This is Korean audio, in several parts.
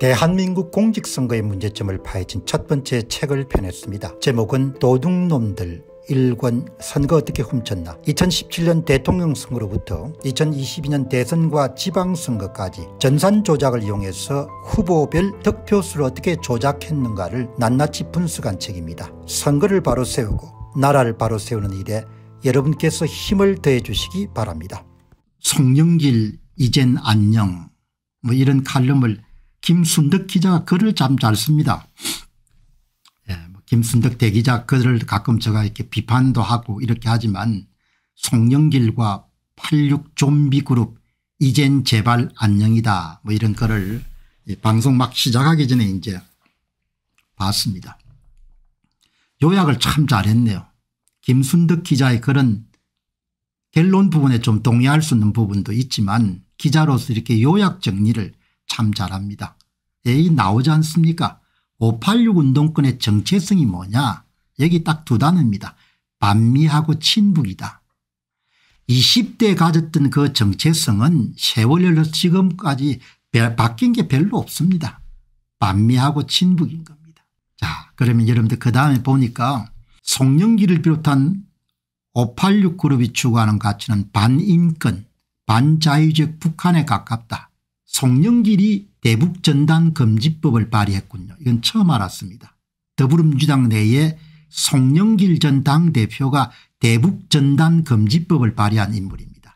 대한민국 공직선거의 문제점을 파헤친 첫 번째 책을 펴냈습니다. 제목은 도둑놈들 1권 선거 어떻게 훔쳤나. 2017년 대통령 선거로부터 2022년 대선과 지방선거까지 전산 조작을 이용해서 후보별 득표수를 어떻게 조작했는가를 낱낱이 분석한 책입니다. 선거를 바로 세우고 나라를 바로 세우는 일에 여러분께서 힘을 더해 주시기 바랍니다. 송영길 이젠 안녕 이런 칼럼을 김순덕 기자가 글을 참 잘 씁니다. 김순덕 대기자 글을 가끔 제가 이렇게 비판도 하고 이렇게 하지만 송영길과 86 좀비그룹 이젠 제발 안녕이다 이런 글을 방송 막 시작하기 전에 이제 봤습니다. 요약을 참 잘했네요. 김순덕 기자의 글은 결론 부분에 좀 동의할 수 있는 부분도 있지만 기자로서 이렇게 요약 정리를 참 잘합니다. 이 나오지 않습니까? 586 운동권의 정체성이 뭐냐. 여기 딱 두 단어입니다. 반미하고 친북이다. 20대에 가졌던 그 정체성은 세월 흘러 지금까지 바뀐 게 별로 없습니다. 반미하고 친북인 겁니다. 자, 그러면 여러분들 그 다음에 보니까 송영길을 비롯한 586 그룹이 추구하는 가치는 반인권 반자유적 북한에 가깝다. 송영길이 대북전단금지법을 발의했군요. 이건 처음 알았습니다. 더불어민주당 내에 송영길 전 당대표가 대북전단금지법을 발의한 인물입니다.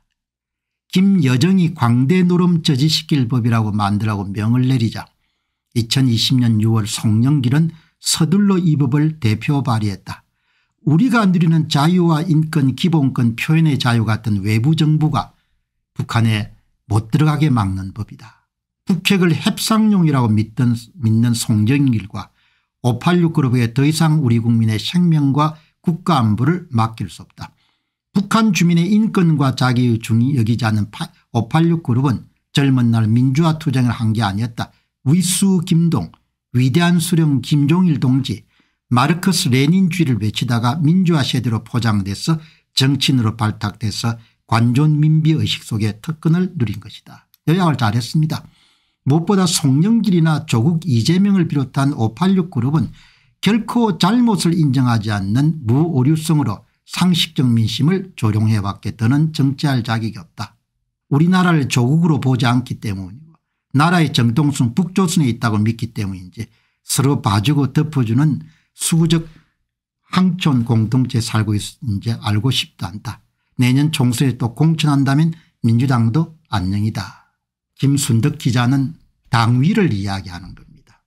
김여정이 광대노름 저지시킬 법이라고 만들라고 명을 내리자 2020년 6월 송영길은 서둘러 이 법을 대표 발의했다. 우리가 누리는 자유와 인권 기본권 표현의 자유 같은 외부 정부가 북한에 못 들어가게 막는 법이다. 북핵을 협상용이라고 믿는 송영길과 586 그룹에 더 이상 우리 국민의 생명과 국가 안보를 맡길 수 없다. 북한 주민의 인권과 자기의 중히 여기지 않는 586 그룹은 젊은 날 민주화 투쟁을 한 게 아니었다. 위수 김동 위대한 수령 김종일 동지 마르크스 레닌주의를 외치다가 민주화 세대로 포장돼서 정치인으로 발탁돼서 관존 민비 의식 속에 특권을 누린 것이다. 요약을 잘했습니다. 무엇보다 송영길이나 조국 이재명을 비롯한 586 그룹은 결코 잘못을 인정하지 않는 무오류성으로 상식적 민심을 조롱해왔기에 더는 정치할 자격이 없다. 우리나라를 조국으로 보지 않기 때문이고 나라의 정통성 북조선에 있다고 믿기 때문인지 서로 봐주고 덮어주는 수구적 항촌 공동체에 살고 있는지 알고 싶도 않다. 내년 총선에 또 공천한다면 민주당도 안녕이다. 김순덕 기자는 당위를 이야기하는 겁니다.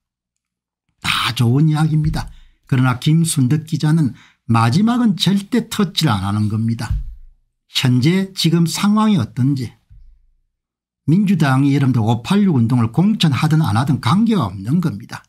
다 좋은 이야기입니다. 그러나 김순덕 기자는 마지막은 절대 터치를 안 하는 겁니다. 현재 지금 상황이 어떤지 민주당이 여러분들 586 운동을 공천하든 안 하든 관계가 없는 겁니다.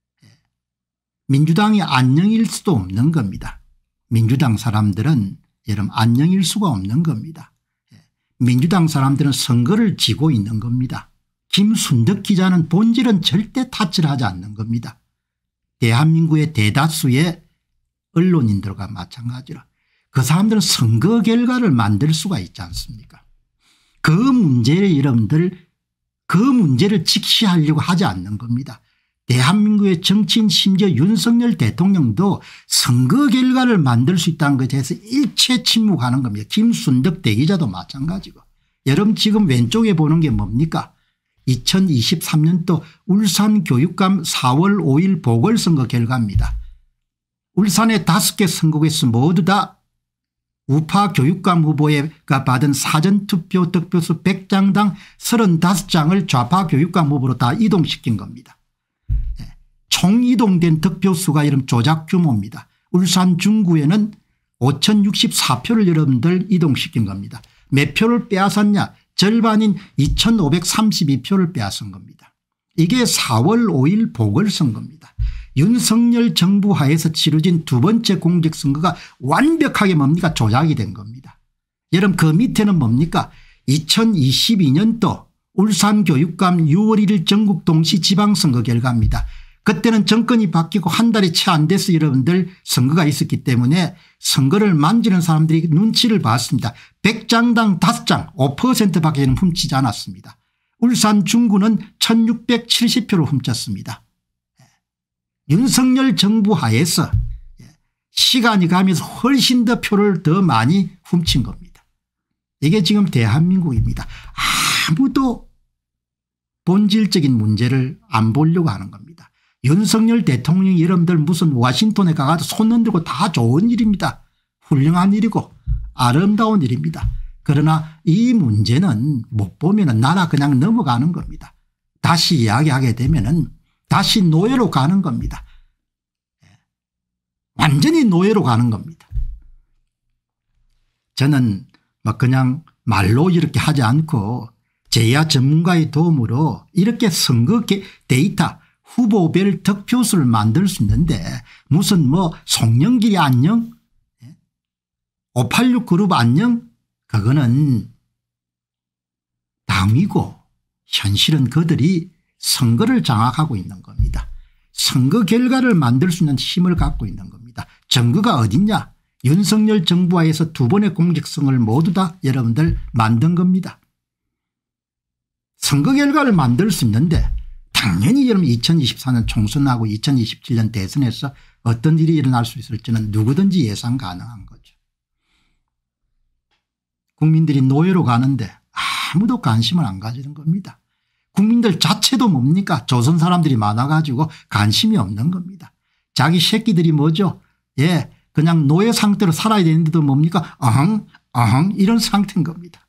민주당이 안녕일 수도 없는 겁니다. 민주당 사람들은 여러분 안녕일 수가 없는 겁니다. 민주당 사람들은 선거를 지고 있는 겁니다. 김순덕 기자는 본질은 절대 타치를 하지 않는 겁니다. 대한민국의 대다수의 언론인들과 마찬가지로 그 사람들은 선거 결과를 만들 수가 있지 않습니까? 그 문제를 여러분들 그 문제를 직시하려고 하지 않는 겁니다. 대한민국의 정치인 심지어 윤석열 대통령도 선거 결과를 만들 수 있다는 것에 대해서 일체 침묵하는 겁니다. 김순덕 대기자도 마찬가지고. 여러분 지금 왼쪽에 보는 게 뭡니까? 2023년도 울산교육감 4월 5일 보궐선거 결과입니다. 울산의 5개 선거구에서 모두 다 우파 교육감 후보가 받은 사전투표 득표수 100장당 35장을 좌파 교육감 후보로 다 이동시킨 겁니다. 총 이동된 득표수가 이런 조작 규모입니다. 울산 중구에는 5064표를 여러분들 이동시킨 겁니다. 몇 표를 빼앗았냐? 절반인 2532표를 빼앗은 겁니다. 이게 4월 5일 보궐선거입니다. 윤석열 정부 하에서 치러진 두 번째 공직선거가 완벽하게 뭡니까? 조작이 된 겁니다. 여러분 그 밑에는 뭡니까? 2022년도 울산교육감 6월 1일 전국 동시 지방선거 결과입니다. 그때는 정권이 바뀌고 한 달이 채 안 돼서 여러분들 선거가 있었기 때문에 선거를 만지는 사람들이 눈치를 봤습니다. 100장당 5장 5%밖에 훔치지 않았습니다. 울산 중구는 1670표를 훔쳤습니다. 윤석열 정부 하에서 시간이 가면서 훨씬 더 표를 더 많이 훔친 겁니다. 이게 지금 대한민국입니다. 아무도 본질적인 문제를 안 보려고 하는 겁니다. 윤석열 대통령이 여러분들 무슨 워싱턴에 가가지고 손 흔들고 다 좋은 일입니다. 훌륭한 일이고 아름다운 일입니다. 그러나 이 문제는 못 보면 나라 그냥 넘어가는 겁니다. 다시 이야기하게 되면 다시 노예로 가는 겁니다. 완전히 노예로 가는 겁니다. 저는 뭐 그냥 말로 이렇게 하지 않고 제야 전문가의 도움으로 이렇게 선거 데이터 후보별 득표수를 만들 수 있는데 무슨 뭐 송영길이 안녕 586 그룹 안녕 그거는 당위고 현실은 그들이 선거를 장악하고 있는 겁니다. 선거 결과를 만들 수 있는 힘을 갖고 있는 겁니다. 증거가 어딨냐. 윤석열 정부하에서 두 번의 공직성을 모두 다 여러분들 만든 겁니다. 선거 결과를 만들 수 있는데 당연히 여러분 2024년 총선하고 2027년 대선에서 어떤 일이 일어날 수 있을지는 누구든지 예상 가능한 거죠. 국민들이 노예로 가는데 아무도 관심을 안 가지는 겁니다. 국민들 자체도 뭡니까 조선 사람들이 많아가지고 관심이 없는 겁니다. 자기 새끼들이 뭐죠. 예, 그냥 노예 상태로 살아야 되는데도 뭡니까 어흥 이런 상태인 겁니다.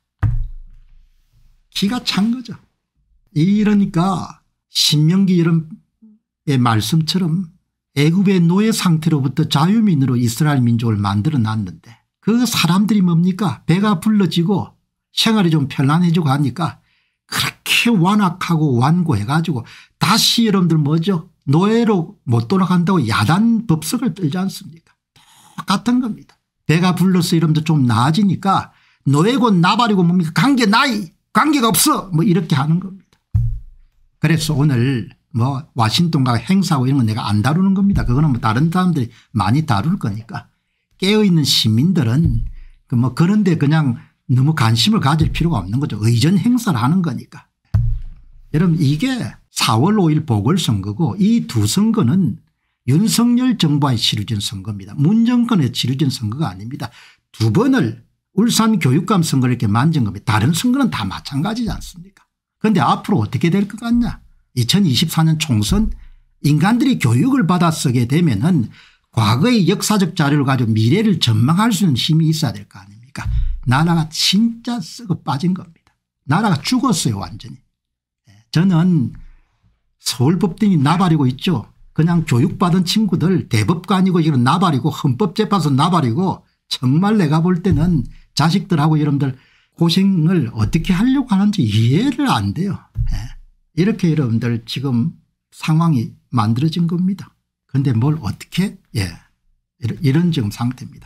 기가 찬 거죠. 이러니까 신명기 여러분의 말씀처럼 애굽의 노예 상태로부터 자유민으로 이스라엘 민족을 만들어 놨는데 그 사람들이 뭡니까 배가 불러지고 생활이 좀 편안해지고 하니까 그렇게 완악하고 완고해 가지고 다시 여러분들 뭐죠 노예로 못 돌아간다고 야단 법석을 떨지 않습니까. 똑같은 겁니다. 배가 불러서 여러분들 좀 나아지니까 노예고 나발이고 뭡니까 관계가 없어 뭐 이렇게 하는 겁니다. 그래서 오늘 뭐 와싱턴 가 행사하고 이런 건 내가 안 다루는 겁니다. 그거는 뭐 다른 사람들이 많이 다룰 거니까 깨어있는 시민들은 그 뭐 그런데 그냥 너무 관심을 가질 필요가 없는 거죠. 의전 행사를 하는 거니까. 여러분 이게 4월 5일 보궐선거고 이 두 선거는 윤석열 정부에 치러진 선거입니다. 문 정권에 치러진 선거가 아닙니다. 두 번을 울산 교육감 선거를 이렇게 만진 겁니다. 다른 선거는 다 마찬가지지 않습니까. 그런데 앞으로 어떻게 될 것 같냐. 2024년 총선 인간들이 교육을 받아 쓰게 되면은 과거의 역사적 자료를 가지고 미래를 전망할 수 있는 힘이 있어야 될 거 아닙니까. 나라가 진짜 썩어 빠진 겁니다. 나라가 죽었어요 완전히. 저는 서울법대이 나발이고 있죠. 그냥 교육받은 친구들 대법관이고 이런 나발이고 헌법재판소 나발이고 정말 내가 볼 때는 자식들하고 여러분들 고생을 어떻게 하려고 하는지 이해를 안 돼요. 이렇게 여러분들 지금 상황이 만들어진 겁니다. 그런데 뭘 어떻게 이런 지금 상태입니다.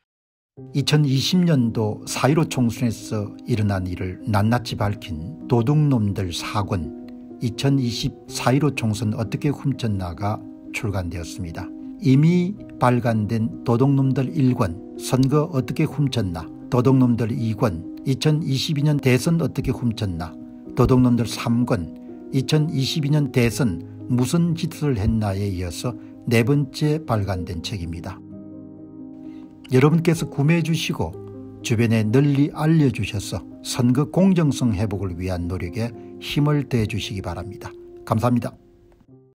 2020년도 4.15 총선에서 일어난 일을 낱낱이 밝힌 도둑놈들 4권 2020 4.15 총선 어떻게 훔쳤나가 출간되었습니다. 이미 발간된 도둑놈들 1권 선거 어떻게 훔쳤나, 도둑놈들 2권 2022년 대선 어떻게 훔쳤나, 도둑놈들 3권 2022년 대선 무슨 짓을 했나에 이어서 네 번째 발간된 책입니다. 여러분께서 구매해 주시고 주변에 널리 알려주셔서 선거 공정성 회복을 위한 노력에 힘을 더해 주시기 바랍니다. 감사합니다.